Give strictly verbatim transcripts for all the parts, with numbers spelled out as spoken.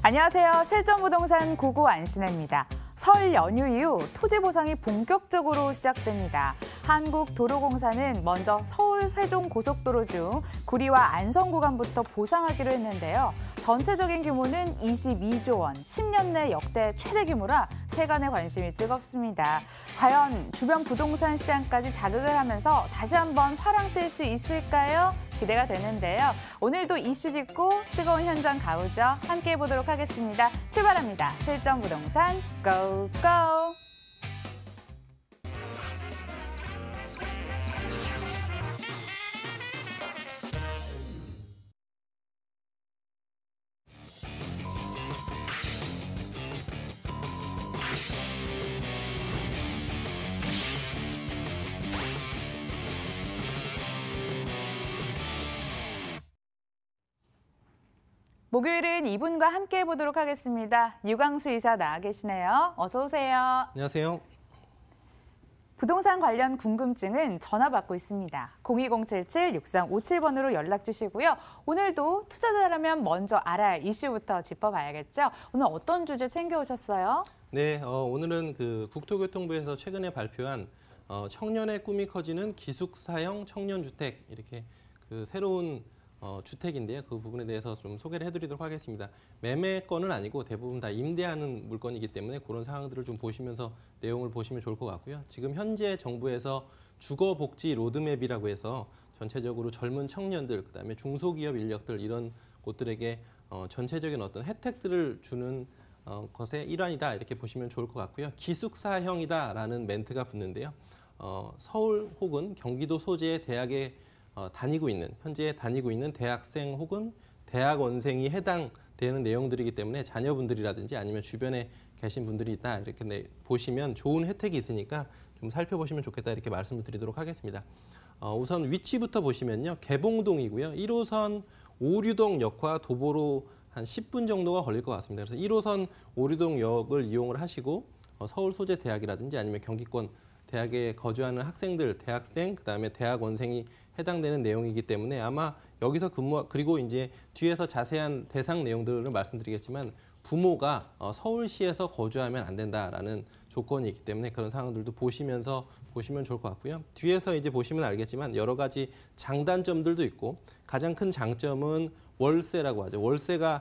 안녕하세요. 실전부동산 고고 안신혜입니다. 설 연휴 이후 토지 보상이 본격적으로 시작됩니다. 한국도로공사는 먼저 서울 세종 고속도로 중 구리와 안성 구간부터 보상하기로 했는데요. 전체적인 규모는 이십이조 원, 십 년 내 역대 최대 규모라 세간의 관심이 뜨겁습니다. 과연 주변 부동산 시장까지 자극을 하면서 다시 한번 화랑뜰 수 있을까요? 기대가 되는데요. 오늘도 이슈 짚고 뜨거운 현장 가보죠. 함께 해보도록 하겠습니다. 출발합니다. 실전부동산 고고! 목요일은 이분과 함께 해보도록 하겠습니다. 유광수 이사 나와 계시네요. 어서 오세요. 안녕하세요. 부동산 관련 궁금증은 전화 받고 있습니다. 공이공 칠칠 육삼오칠 번으로 연락 주시고요. 오늘도 투자자라면 먼저 알아야 할 이슈부터 짚어봐야겠죠. 오늘 어떤 주제 챙겨오셨어요? 네, 어, 오늘은 그 국토교통부에서 최근에 발표한 어, 청년의 꿈이 커지는 기숙사형 청년주택, 이렇게 그 새로운 어, 주택인데요. 그 부분에 대해서 좀 소개를 해드리도록 하겠습니다. 매매건은 아니고 대부분 다 임대하는 물건이기 때문에 그런 상황들을 좀 보시면서 내용을 보시면 좋을 것 같고요. 지금 현재 정부에서 주거복지 로드맵이라고 해서 전체적으로 젊은 청년들, 그다음에 중소기업 인력들 이런 곳들에게 어, 전체적인 어떤 혜택들을 주는 어, 것의 일환이다 이렇게 보시면 좋을 것 같고요. 기숙사형이다라는 멘트가 붙는데요. 어, 서울 혹은 경기도 소재의 대학에 어, 다니고 있는, 현재 다니고 있는 대학생 혹은 대학원생이 해당되는 내용들이기 때문에 자녀분들이라든지 아니면 주변에 계신 분들이 있다 이렇게 내, 보시면 좋은 혜택이 있으니까 좀 살펴보시면 좋겠다 이렇게 말씀을 드리도록 하겠습니다. 어, 우선 위치부터 보시면요. 개봉동이고요. 일 호선 오류동역과 도보로 한 십 분 정도가 걸릴 것 같습니다. 그래서 일 호선 오류동역을 이용을 하시고 어, 서울 소재 대학이라든지 아니면 경기권 대학에 거주하는 학생들, 대학생, 그다음에 대학원생이 해당되는 내용이기 때문에 아마 여기서 근무, 그리고 이제 뒤에서 자세한 대상 내용들을 말씀드리겠지만 부모가 서울시에서 거주하면 안 된다라는 조건이 있기 때문에 그런 상황들도 보시면서 보시면 좋을 것 같고요. 뒤에서 이제 보시면 알겠지만 여러 가지 장단점들도 있고 가장 큰 장점은 월세라고 하죠. 월세가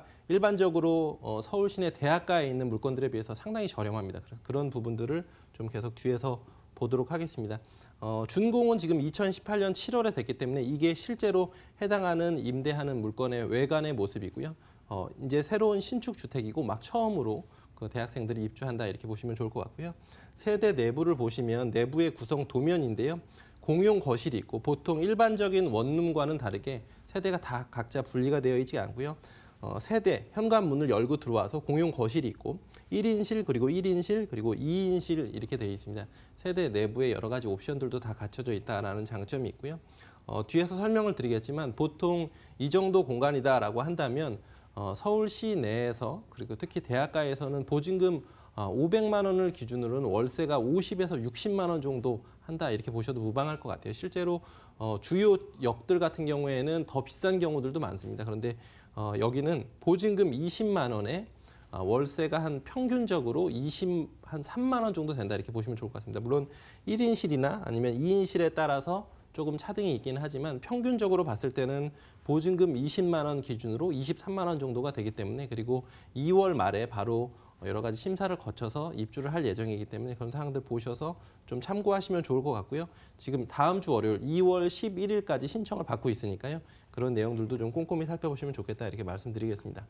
일반적으로 서울 시내 대학가에 있는 물건들에 비해서 상당히 저렴합니다. 그런 부분들을 좀 계속 뒤에서 보도록 하겠습니다. 어, 준공은 지금 이천십팔 년 칠월에 됐기 때문에 이게 실제로 해당하는 임대하는 물건의 외관의 모습이고요. 어, 이제 새로운 신축 주택이고 막 처음으로 그 대학생들이 입주한다 이렇게 보시면 좋을 것 같고요. 세대 내부를 보시면 내부의 구성 도면인데요. 공용 거실이 있고 보통 일반적인 원룸과는 다르게 세대가 다 각자 분리가 되어 있지 않고요. 어, 세대, 현관문을 열고 들어와서 공용 거실이 있고 일 인실 그리고 일 인실 그리고 이 인실 이렇게 되어 있습니다. 세대 내부에 여러 가지 옵션들도 다 갖춰져 있다라는 장점이 있고요. 어, 뒤에서 설명을 드리겠지만 보통 이 정도 공간이다라고 한다면 어, 서울시 내에서 그리고 특히 대학가에서는 보증금 어, 오백만 원을 기준으로는 월세가 오십에서 육십만 원 정도 한다 이렇게 보셔도 무방할 것 같아요. 실제로 어, 주요 역들 같은 경우에는 더 비싼 경우들도 많습니다. 그런데 어, 여기는 보증금 이십만 원에 어, 월세가 한 평균적으로 이십, 한 삼만 원 정도 된다 이렇게 보시면 좋을 것 같습니다. 물론 일 인실이나 아니면 이 인실에 따라서 조금 차등이 있긴 하지만 평균적으로 봤을 때는 보증금 이십만 원 기준으로 이십삼만 원 정도가 되기 때문에 그리고 이월 말에 바로 여러 가지 심사를 거쳐서 입주를 할 예정이기 때문에 그런 사항들 보셔서 좀 참고하시면 좋을 것 같고요. 지금 다음 주 월요일 이월 십일일까지 신청을 받고 있으니까요. 그런 내용들도 좀 꼼꼼히 살펴보시면 좋겠다 이렇게 말씀드리겠습니다.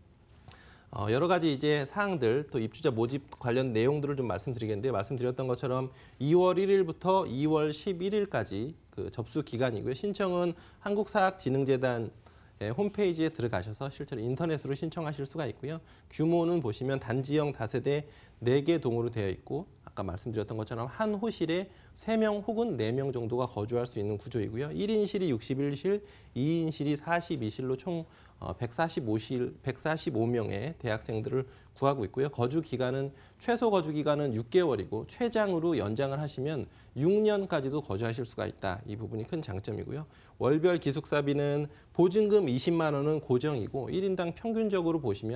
어, 여러 가지 이제 사항들 또 입주자 모집 관련 내용들을 좀 말씀드리겠는데 말씀드렸던 것처럼 이월 일일부터 이월 십일일까지 그 접수 기간이고요. 신청은 한국사학진흥재단 홈페이지에 들어가셔서 실제로 인터넷으로 신청하실 수가 있고요. 규모는 보시면 단지형 다세대 네 개 동으로 되어 있고 아까 말씀드렸던 것처럼 한 호실에 세 명 혹은 네 명 정도가 거주할 수 있는 구조이고요. 일 인실이 육십일 실, 이 인실이 사십이 실로 총 백사십오 실, 백사십오 명의 대학생들을 구하고 있고요. 거주 기간은 최소 거주 기간은 육 개월이고 최장으로 연장을 하시면 육 년까지도 거주하실 수가 있다. 이 부분이 큰 장점이고요. 월별 기숙사비는 보증금 이십만 원은 고정이고 일 인당 평균적으로 보시면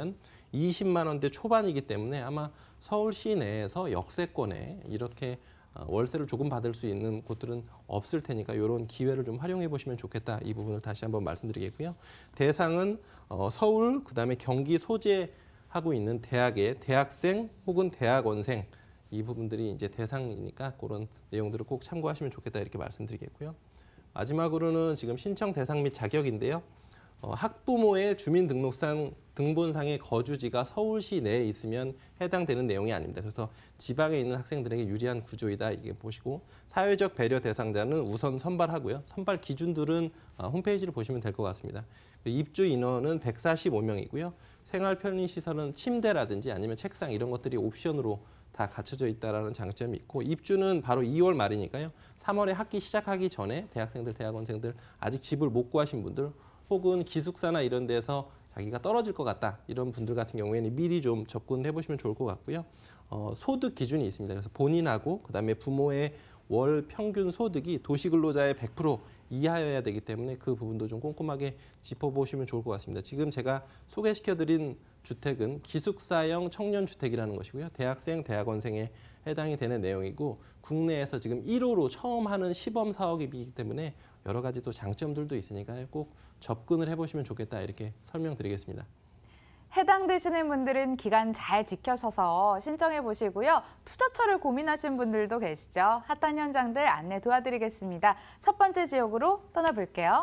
이십만 원대 초반이기 때문에 아마 서울 시내에서 역세권에 이렇게 어, 월세를 조금 받을 수 있는 곳들은 없을 테니까 이런 기회를 좀 활용해 보시면 좋겠다. 이 부분을 다시 한번 말씀드리겠고요. 대상은 어, 서울, 그다음에 경기 소재하고 있는 대학의 대학생 혹은 대학원생 이 부분들이 이제 대상이니까 그런 내용들을 꼭 참고하시면 좋겠다 이렇게 말씀드리겠고요. 마지막으로는 지금 신청 대상 및 자격인데요. 어, 학부모의 주민등록상 등본상의 거주지가 서울시 내에 있으면 해당되는 내용이 아닙니다. 그래서 지방에 있는 학생들에게 유리한 구조이다 이게 보시고 사회적 배려 대상자는 우선 선발하고요. 선발 기준들은 어, 홈페이지를 보시면 될 것 같습니다. 입주 인원은 백사십오 명이고요. 생활 편의 시설은 침대라든지 아니면 책상 이런 것들이 옵션으로 다 갖춰져 있다라는 장점이 있고 입주는 바로 이월 말이니까요. 삼월에 학기 시작하기 전에 대학생들, 대학원생들 아직 집을 못 구하신 분들 혹은 기숙사나 이런 데서 자기가 떨어질 것 같다 이런 분들 같은 경우에는 미리 좀 접근을 해보시면 좋을 것 같고요. 어, 소득 기준이 있습니다. 그래서 본인하고 그다음에 부모의 월 평균 소득이 도시근로자의 백 퍼센트 이하여야 되기 때문에 그 부분도 좀 꼼꼼하게 짚어보시면 좋을 것 같습니다. 지금 제가 소개시켜드린 주택은 기숙사형 청년주택이라는 것이고요. 대학생, 대학원생에 해당이 되는 내용이고 국내에서 지금 일 호로 처음 하는 시범 사업이기 때문에 여러 가지 또 장점들도 있으니까 꼭 접근을 해보시면 좋겠다 이렇게 설명드리겠습니다. 해당되시는 분들은 기간 잘 지켜셔서 신청해 보시고요. 투자처를 고민하신 분들도 계시죠. 핫한 현장들 안내 도와드리겠습니다. 첫 번째 지역으로 떠나볼게요.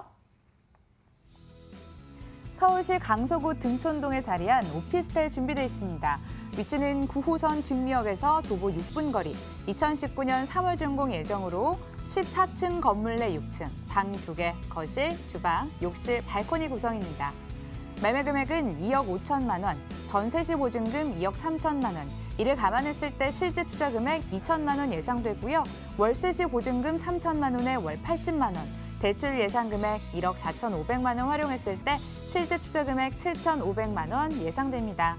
서울시 강서구 등촌동에 자리한 오피스텔 준비되어 있습니다. 위치는 구 호선 증리역에서 도보 육 분 거리, 이천십구 년 삼월 준공 예정으로 십사 층 건물 내 육 층, 방 두 개, 거실, 주방, 욕실, 발코니 구성입니다. 매매 금액은 이억 오천만 원, 전세 시 보증금 이억 삼천만 원, 이를 감안했을 때 실제 투자 금액 이천만 원 예상되고요. 월세 시 보증금 삼천만 원에 월 팔십만 원, 대출 예상 금액 일억 사천오백만 원 활용했을 때 실제 투자 금액 칠천오백만 원 예상됩니다.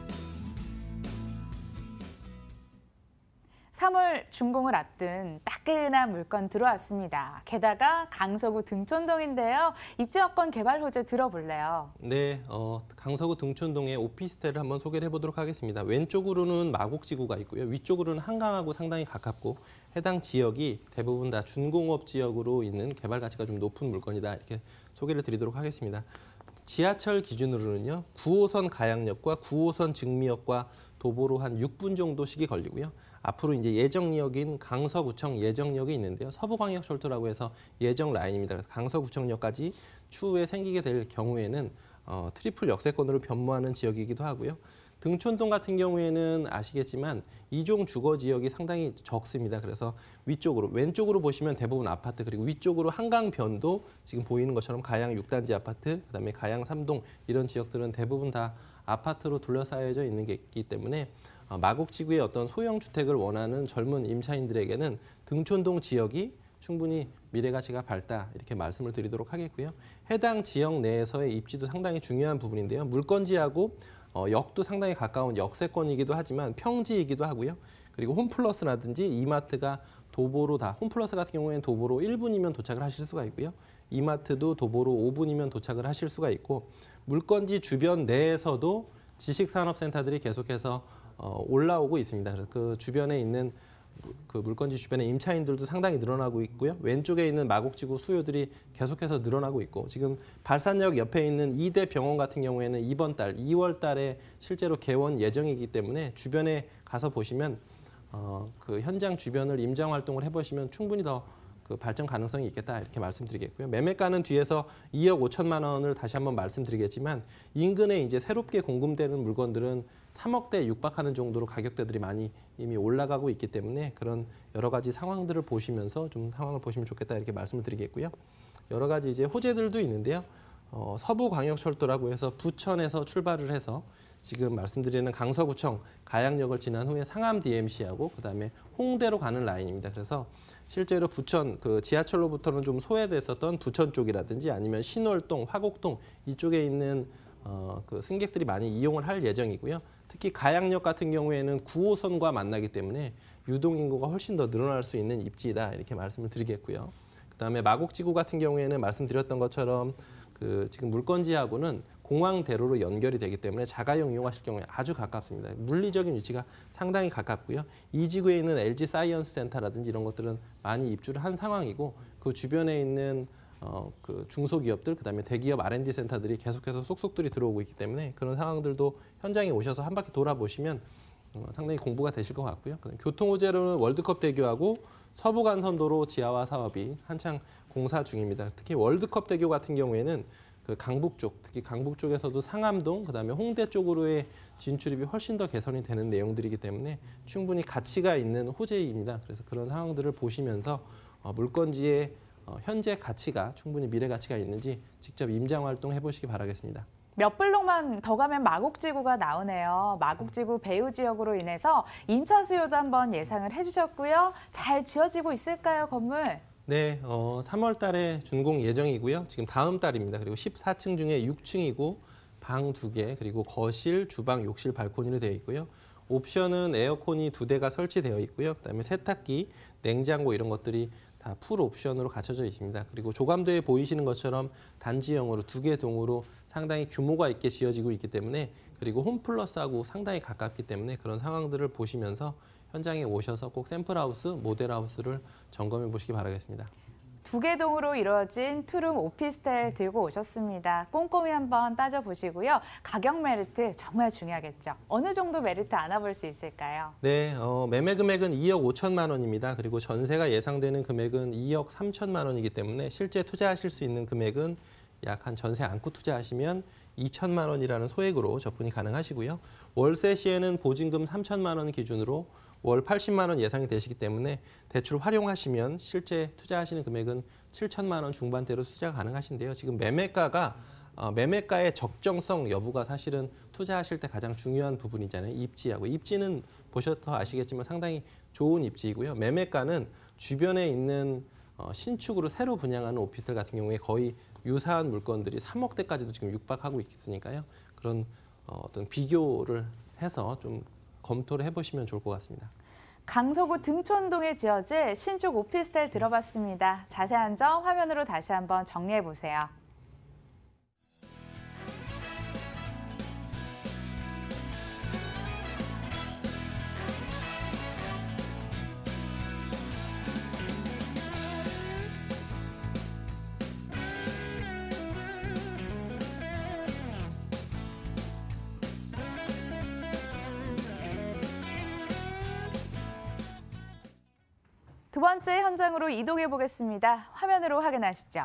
삼월 준공을 앞둔 따끈한 물건 들어왔습니다. 게다가 강서구 등촌동인데요. 입주 여건 개발 호재 들어볼래요. 네, 어, 강서구 등촌동의 오피스텔을 한번 소개를 해보도록 하겠습니다. 왼쪽으로는 마곡지구가 있고요. 위쪽으로는 한강하고 상당히 가깝고 해당 지역이 대부분 다 준공업 지역으로 있는 개발 가치가 좀 높은 물건이다 이렇게 소개를 드리도록 하겠습니다. 지하철 기준으로는요. 구 호선 가양역과 구 호선 증미역과 도보로 한 육 분 정도 시기 걸리고요. 앞으로 이제 예정역인 강서구청 예정역이 있는데요. 서부광역철도라고 해서 예정 라인입니다. 그래서 강서구청역까지 추후에 생기게 될 경우에는 어, 트리플 역세권으로 변모하는 지역이기도 하고요. 등촌동 같은 경우에는 아시겠지만 이종 주거 지역이 상당히 적습니다. 그래서 위쪽으로, 왼쪽으로 보시면 대부분 아파트, 그리고 위쪽으로 한강변도 지금 보이는 것처럼 가양 육 단지 아파트, 그다음에 가양 삼 동 이런 지역들은 대부분 다 아파트로 둘러싸여져 있는 게 있기 때문에 마곡지구의 어떤 소형 주택을 원하는 젊은 임차인들에게는 등촌동 지역이 충분히 미래 가치가 밝다 이렇게 말씀을 드리도록 하겠고요. 해당 지역 내에서의 입지도 상당히 중요한 부분인데요. 물건지하고 어, 역도 상당히 가까운 역세권이기도 하지만 평지이기도 하고요. 그리고 홈플러스라든지 이마트가 도보로 다, 홈플러스 같은 경우에는 도보로 일 분이면 도착을 하실 수가 있고요. 이마트도 도보로 오 분이면 도착을 하실 수가 있고 물건지 주변 내에서도 지식산업센터들이 계속해서 어, 올라오고 있습니다. 그래서 그 주변에 있는 그 물건지 주변의 임차인들도 상당히 늘어나고 있고요. 왼쪽에 있는 마곡지구 수요들이 계속해서 늘어나고 있고 지금 발산역 옆에 있는 이대 병원 같은 경우에는 이번 달 이월 달에 실제로 개원 예정이기 때문에 주변에 가서 보시면 어, 그 현장 주변을 임장 활동을 해보시면 충분히 더 그 발전 가능성이 있겠다 이렇게 말씀드리겠고요. 매매가는 뒤에서 이억 오천만 원을 다시 한번 말씀드리겠지만 인근에 이제 새롭게 공급되는 물건들은 삼억대에 육박하는 정도로 가격대들이 많이 이미 올라가고 있기 때문에 그런 여러 가지 상황들을 보시면서 좀 상황을 보시면 좋겠다 이렇게 말씀을 드리겠고요. 여러 가지 이제 호재들도 있는데요. 어, 서부광역철도라고 해서 부천에서 출발을 해서 지금 말씀드리는 강서구청 가양역을 지난 후에 상암 디엠씨하고 그다음에 홍대로 가는 라인입니다. 그래서 실제로 부천 그 지하철로부터는 좀 소외됐었던 부천 쪽이라든지 아니면 신월동, 화곡동 이쪽에 있는 어, 그 승객들이 많이 이용을 할 예정이고요. 특히 가양역 같은 경우에는 구 호선과 만나기 때문에 유동 인구가 훨씬 더 늘어날 수 있는 입지이다 이렇게 말씀을 드리겠고요. 그다음에 마곡지구 같은 경우에는 말씀드렸던 것처럼 그 지금 물건지하고는 공항대로로 연결이 되기 때문에 자가용 이용하실 경우에 아주 가깝습니다. 물리적인 위치가 상당히 가깝고요. 이 지구에 있는 엘지 사이언스 센터라든지 이런 것들은 많이 입주를 한 상황이고 그 주변에 있는 어, 그 중소기업들, 그다음에 대기업 알 앤 디 센터들이 계속해서 쏙쏙들이 들어오고 있기 때문에 그런 상황들도 현장에 오셔서 한 바퀴 돌아보시면 어, 상당히 공부가 되실 것 같고요. 교통 호재로는 월드컵 대교하고 서부간선도로 지하화 사업이 한창 공사 중입니다. 특히 월드컵 대교 같은 경우에는 그 강북 쪽, 특히 강북 쪽에서도 상암동, 그다음에 홍대 쪽으로의 진출입이 훨씬 더 개선이 되는 내용들이기 때문에 충분히 가치가 있는 호재입니다. 그래서 그런 상황들을 보시면서 어, 물건지의 어, 현재 가치가 충분히 미래 가치가 있는지 직접 임장 활동 해보시기 바라겠습니다. 몇 블록만 더 가면 마곡지구가 나오네요. 마곡지구 배후 지역으로 인해서 임차 수요도 한번 예상을 해주셨고요. 잘 지어지고 있을까요, 건물? 네, 어, 삼월 달에 준공 예정이고요. 지금 다음 달입니다. 그리고 십사 층 중에 육 층이고 방 두 개, 그리고 거실, 주방, 욕실, 발코니로 되어 있고요. 옵션은 에어컨이 두 대가 설치되어 있고요. 그다음에 세탁기, 냉장고 이런 것들이 다 풀 옵션으로 갖춰져 있습니다. 그리고 조감도에 보이시는 것처럼 단지형으로 두 개 동으로 상당히 규모가 있게 지어지고 있기 때문에 그리고 홈플러스하고 상당히 가깝기 때문에 그런 상황들을 보시면서 현장에 오셔서 꼭 샘플하우스, 모델하우스를 점검해 보시기 바라겠습니다. 두 개 동으로 이루어진 투룸 오피스텔 들고 오셨습니다. 꼼꼼히 한번 따져보시고요. 가격 메리트 정말 중요하겠죠. 어느 정도 메리트 알아볼 수 있을까요? 네, 어, 매매 금액은 이억 오천만 원입니다. 그리고 전세가 예상되는 금액은 이억 삼천만 원이기 때문에 실제 투자하실 수 있는 금액은 약 한 전세 안고 투자하시면 이천만 원이라는 소액으로 접근이 가능하시고요. 월세 시에는 보증금 삼천만 원 기준으로 월 팔십만 원 예상이 되시기 때문에 대출 활용하시면 실제 투자하시는 금액은 칠천만 원 중반대로 투자가 가능하신데요. 지금 매매가가 어, 매매가의 적정성 여부가 사실은 투자하실 때 가장 중요한 부분이잖아요. 입지하고. 입지는 보셔서 아시겠지만 상당히 좋은 입지이고요. 매매가는 주변에 있는 어, 신축으로 새로 분양하는 오피스텔 같은 경우에 거의 유사한 물건들이 삼억대까지도 지금 육박하고 있으니까요. 그런 어, 어떤 비교를 해서 좀 검토를 해보시면 좋을 것 같습니다. 강서구 등촌동에 지어질 신축 오피스텔 들어봤습니다. 자세한 점 화면으로 다시 한번 정리해 보세요. 두 번째 현장으로 이동해 보겠습니다. 화면으로 확인하시죠.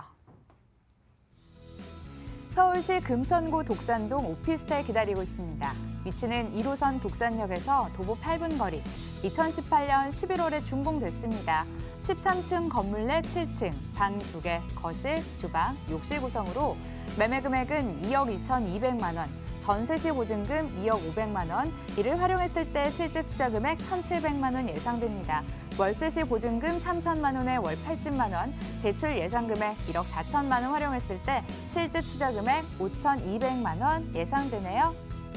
서울시 금천구 독산동 오피스텔 기다리고 있습니다. 위치는 일 호선 독산역에서 도보 팔 분 거리. 이천십팔 년 십일월에 준공됐습니다. 십삼 층 건물 내 칠 층, 방 두 개, 거실, 주방, 욕실 구성으로 매매 금액은 이억 이천이백만 원, 전세 시 보증금 이억 오백만 원, 이를 활용했을 때 실제 투자 금액 천칠백만 원 예상됩니다. 월세 시 보증금 삼천만 원에 월 팔십만 원, 대출 예상 금액 일억 사천만 원 활용했을 때 실제 투자 금액 오천이백만 원 예상되네요.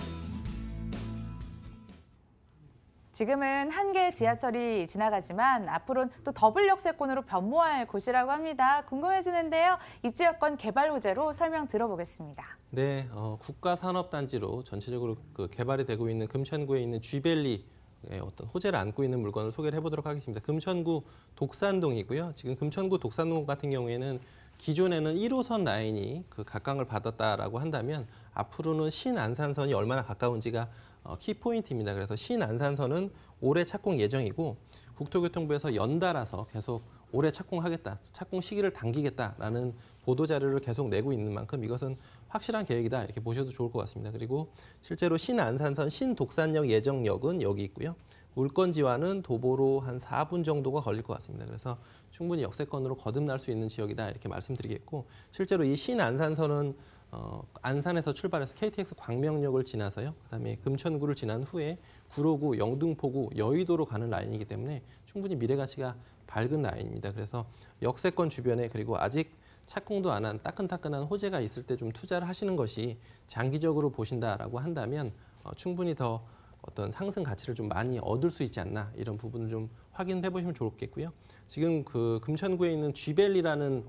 지금은 한 개 지하철이 지나가지만 앞으로는 또 더블 역세권으로 변모할 곳이라고 합니다. 궁금해지는데요. 입지 여건 개발 호재로 설명 들어보겠습니다. 네, 어, 국가산업단지로 전체적으로 그 개발이 되고 있는 금천구에 있는 쥐밸리 어떤 호재를 안고 있는 물건을 소개를 해보도록 하겠습니다. 금천구 독산동이고요. 지금 금천구 독산동 같은 경우에는 기존에는 일 호선 라인이 그 각광을 받았다라고 한다면 앞으로는 신안산선이 얼마나 가까운지가 어, 키포인트입니다. 그래서 신안산선은 올해 착공 예정이고 국토교통부에서 연달아서 계속 올해 착공하겠다, 착공 시기를 당기겠다라는 보도 자료를 계속 내고 있는 만큼 이것은 확실한 계획이다 이렇게 보셔도 좋을 것 같습니다. 그리고 실제로 신안산선 신독산역 예정역은 여기 있고요. 물건지와는 도보로 한 사 분 정도가 걸릴 것 같습니다. 그래서 충분히 역세권으로 거듭날 수 있는 지역이다 이렇게 말씀드리겠고 실제로 이 신안산선은 어, 안산에서 출발해서 케이티엑스 광명역을 지나서요. 그다음에 금천구를 지난 후에 구로구, 영등포구, 여의도로 가는 라인이기 때문에 충분히 미래 가치가 밝은 라인입니다. 그래서 역세권 주변에 그리고 아직 착공도 안 한 따끈따끈한 호재가 있을 때 좀 투자를 하시는 것이 장기적으로 보신다라고 한다면 어, 충분히 더 어떤 상승 가치를 좀 많이 얻을 수 있지 않나 이런 부분을 좀 확인해 보시면 좋겠고요. 지금 그 금천구에 있는 쥐밸리라는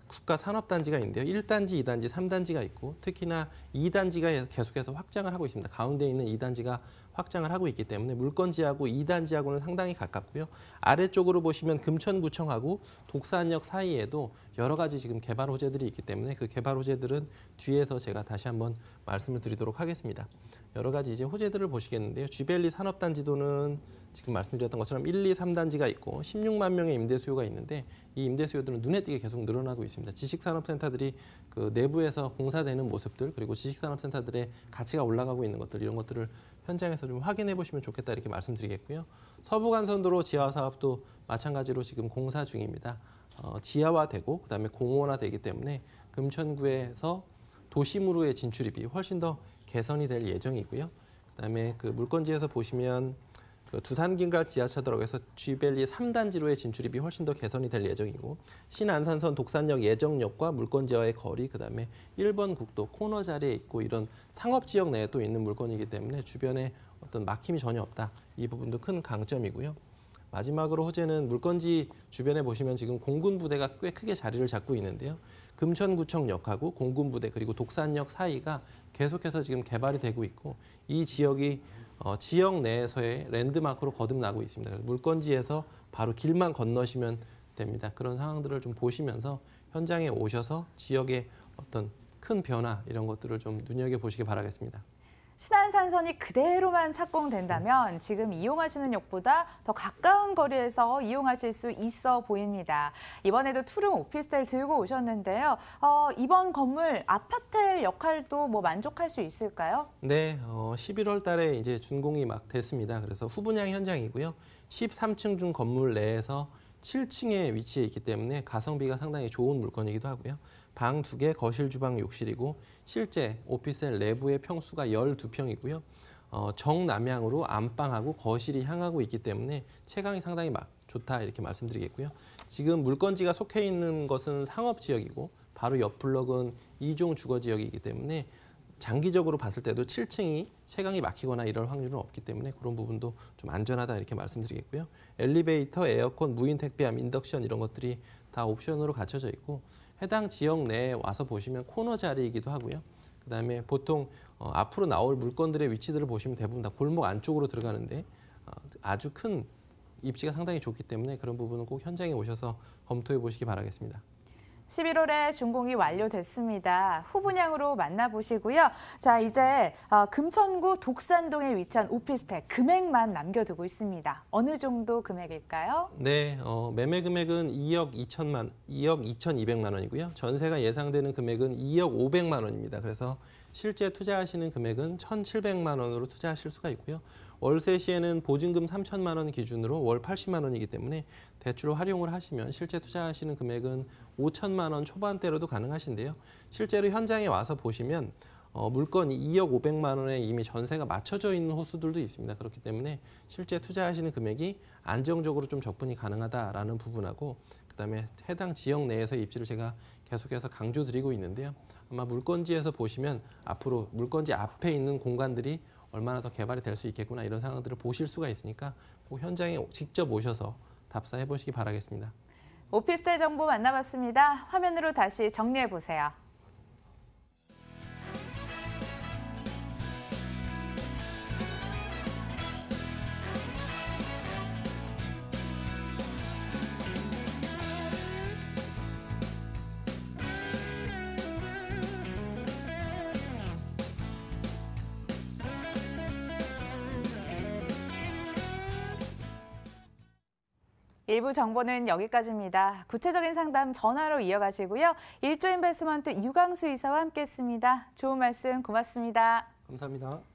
국가 산업단지가 있는데요. 일 단지, 이 단지, 삼 단지가 있고 특히나 이 단지가 계속해서 확장을 하고 있습니다. 가운데 있는 이 단지가 확장을 하고 있기 때문에 물건지하고 이 단지하고는 상당히 가깝고요. 아래쪽으로 보시면 금천구청하고 독산역 사이에도 여러 가지 지금 개발 호재들이 있기 때문에 그 개발 호재들은 뒤에서 제가 다시 한번 말씀을 드리도록 하겠습니다. 여러 가지 이제 호재들을 보시겠는데요. 쥐밸리 산업단지도는 지금 말씀드렸던 것처럼 일, 이, 삼 단지가 있고 십육만 명의 임대 수요가 있는데 이 임대 수요들은 눈에 띄게 계속 늘어나고 있습니다. 지식산업센터들이 그 내부에서 공사되는 모습들 그리고 지식산업센터들의 가치가 올라가고 있는 것들 이런 것들을 현장에서 좀 확인해 보시면 좋겠다 이렇게 말씀드리겠고요. 서부간선도로 지하 사업도 마찬가지로 지금 공사 중입니다. 어, 지하화되고 그다음에 공원화되기 때문에 금천구에서 도심으로의 진출입이 훨씬 더 개선이 될 예정이고요. 그다음에 그 물건지에서 보시면 그 두산긴갈 지하차도로에서 쥐밸리 삼 단지로의 진출입이 훨씬 더 개선이 될 예정이고 신안산선 독산역 예정역과 물건지와의 거리 그다음에 일 번 국도 코너 자리에 있고 이런 상업지역 내에 또 있는 물건이기 때문에 주변에 어떤 막힘이 전혀 없다. 이 부분도 큰 강점이고요. 마지막으로 호재는 물건지 주변에 보시면 지금 공군 부대가 꽤 크게 자리를 잡고 있는데요. 금천구청역하고 공군 부대 그리고 독산역 사이가 계속해서 지금 개발이 되고 있고 이 지역이 어, 지역 내에서의 랜드마크로 거듭나고 있습니다. 그래서 물건지에서 바로 길만 건너시면 됩니다. 그런 상황들을 좀 보시면서 현장에 오셔서 지역의 어떤 큰 변화 이런 것들을 좀 눈여겨보시기 바라겠습니다. 신안산선이 그대로만 착공된다면 지금 이용하시는 역보다 더 가까운 거리에서 이용하실 수 있어 보입니다. 이번에도 투룸 오피스텔 들고 오셨는데요. 어, 이번 건물 아파텔 역할도 뭐 만족할 수 있을까요? 네, 어, 십일월 달에 이제 준공이 막 됐습니다. 그래서 후분양 현장이고요. 십삼 층 중 건물 내에서 칠 층에 위치해 있기 때문에 가성비가 상당히 좋은 물건이기도 하고요. 방 두 개, 거실, 주방, 욕실이고 실제 오피스텔 내부의 평수가 열두 평이고요. 어, 정남향으로 안방하고 거실이 향하고 있기 때문에 채광이 상당히 막 좋다 이렇게 말씀드리겠고요. 지금 물건지가 속해 있는 것은 상업지역이고 바로 옆 블럭은 이종 주거지역이기 때문에 장기적으로 봤을 때도 칠 층이 채광이 막히거나 이럴 확률은 없기 때문에 그런 부분도 좀 안전하다 이렇게 말씀드리겠고요. 엘리베이터, 에어컨, 무인 택배함, 인덕션 이런 것들이 다 옵션으로 갖춰져 있고 해당 지역 내에 와서 보시면 코너 자리이기도 하고요. 그다음에 보통 어, 앞으로 나올 물건들의 위치들을 보시면 대부분 다 골목 안쪽으로 들어가는데 어, 아주 큰 입지가 상당히 좋기 때문에 그런 부분은 꼭 현장에 오셔서 검토해 보시기 바라겠습니다. 십일월에 준공이 완료됐습니다. 후분양으로 만나보시고요. 자, 이제 어, 금천구 독산동에 위치한 오피스텔 금액만 남겨두고 있습니다. 어느 정도 금액일까요? 네, 어, 매매 금액은 이억 이천만, 이억 이천이백만 원이고요. 전세가 예상되는 금액은 이억 오백만 원입니다. 그래서 실제 투자하시는 금액은 천칠백만 원으로 투자하실 수가 있고요. 월세 시에는 보증금 삼천만 원 기준으로 월 팔십만 원이기 때문에 대출을 활용을 하시면 실제 투자하시는 금액은 오천만 원 초반대로도 가능하신데요. 실제로 현장에 와서 보시면 어, 물건이 이억 오백만 원에 이미 전세가 맞춰져 있는 호수들도 있습니다. 그렇기 때문에 실제 투자하시는 금액이 안정적으로 좀 접근이 가능하다라는 부분하고 그다음에 해당 지역 내에서 입지를 제가 계속해서 강조드리고 있는데요. 아마 물건지에서 보시면 앞으로 물건지 앞에 있는 공간들이 얼마나 더 개발이 될 수 있겠구나 이런 상황들을 보실 수가 있으니까 꼭 현장에 직접 오셔서 답사해 보시기 바라겠습니다. 오피스텔 정보 만나봤습니다. 화면으로 다시 정리해 보세요. 일부 정보는 여기까지입니다. 구체적인 상담 전화로 이어가시고요. 일조 인베스트먼트 유광수 이사와 함께했습니다. 좋은 말씀 고맙습니다. 감사합니다.